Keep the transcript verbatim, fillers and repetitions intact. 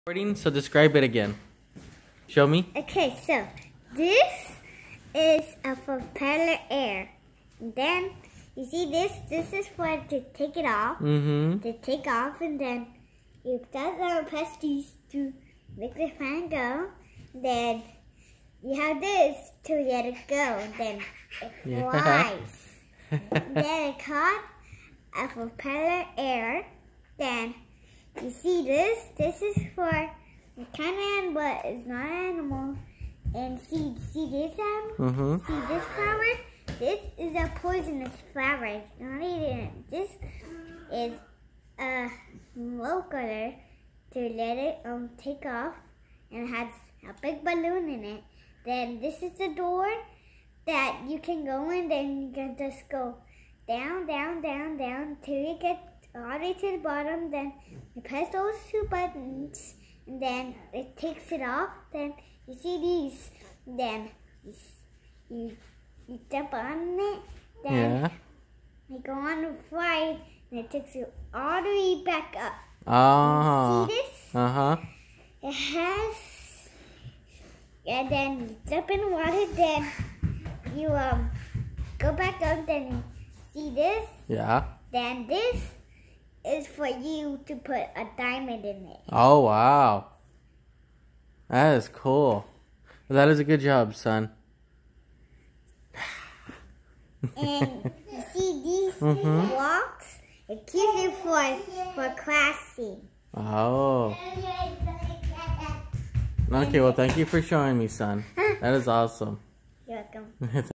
Recording, so describe it again. Show me. Okay, so this is a propeller air. And then you see this. This is for to take it off. Mm-hmm. To take off, and then you press uh, press these to make the fan go. Then you have this to let it go. And then it Yeah. flies. Then it caught a propeller air. Then you see this? This is for a kind of animal, but it's not an animal. And see, see this animal? Mm-hmm. See this flower? This is a poisonous flower. It's not eating it. This is a low color to let it um take off, and it has a big balloon in it. Then this is the door that you can go in. Then you can just go down, down, down, down till you get all the way to the bottom. Then you press those two buttons, and then it takes it off. Then you see these. Then you you, you jump on it. Then Yeah. you go on the flight, and it takes you all the way back up. Oh. See this? Uh huh. It has, and then you jump in the water. Then you um go back up. Then you see this. Yeah. Then this is for you to put a diamond in it. Oh wow. That is cool. That is a good job, son. And you see these Mm-hmm. blocks? It keeps it for for classing. Oh. Okay, well, thank you for showing me, son. That is awesome. You're welcome.